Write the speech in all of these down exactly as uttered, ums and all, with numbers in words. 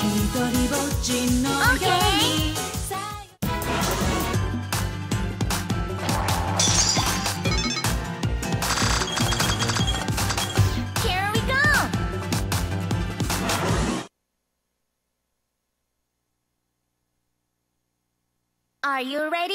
一人ぼっちのように。Here we go! Are you ready?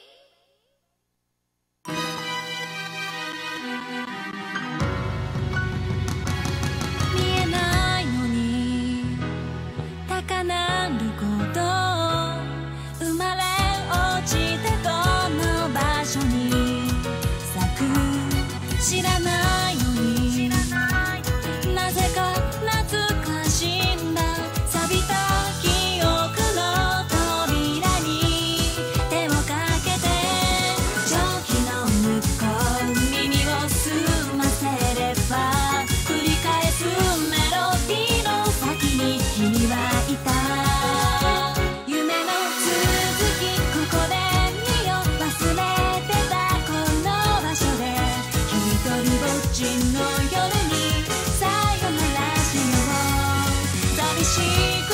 見えないのに高鳴ること生まれ落ちてこの場所に咲く知らないのになぜか懐かしいんだ錆びた記憶の扉に手をかけて蒸気の向こう耳を澄ませれば繰り返すメロディーの先に君はいた夢の続きここで見よ忘れてたこの場所で一人ぼっちの夜にさよならしよう寂しい